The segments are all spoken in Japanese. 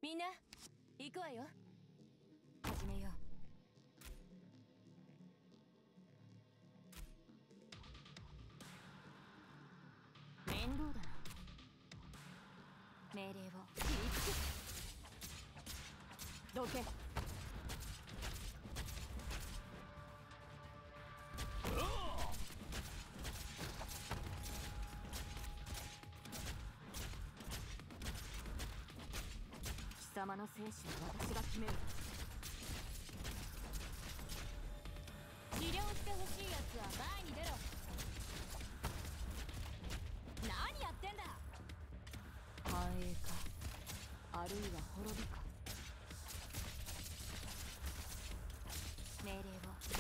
みんな行くわよ。始めよう。面倒だな。命令を切りつけ。どけ。貴様の生死は私が決める。治療してほしいやつは前に出ろ。何やってんだ。繁栄か、あるいは滅びか。命令を甘く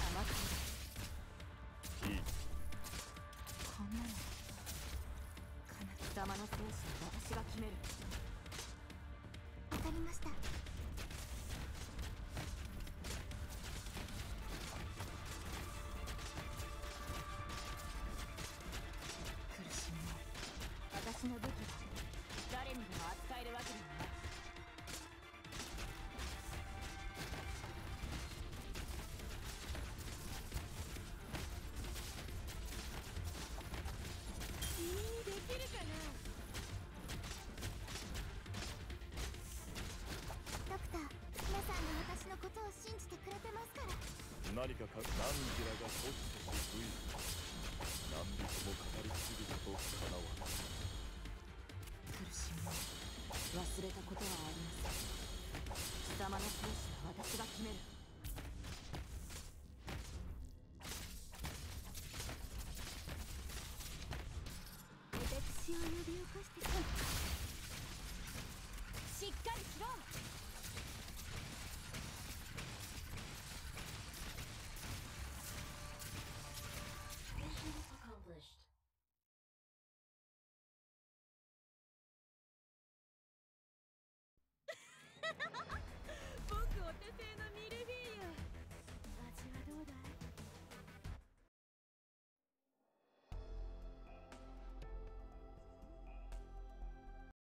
いい。こんなの貴様の生死は私が決める。わかりました。苦しみも私の武器は誰にでも扱えるわけではない。君にできるかな。ドクター、皆さんが私のことを信じてくれてますから。 何か何ギラが落ちてし不意。何人も語り継ぐことかなわない。 苦しみも忘れたことはありません。貴様の生死は私が決める。私を呼び起こしてしっかりしろ。Accomplished.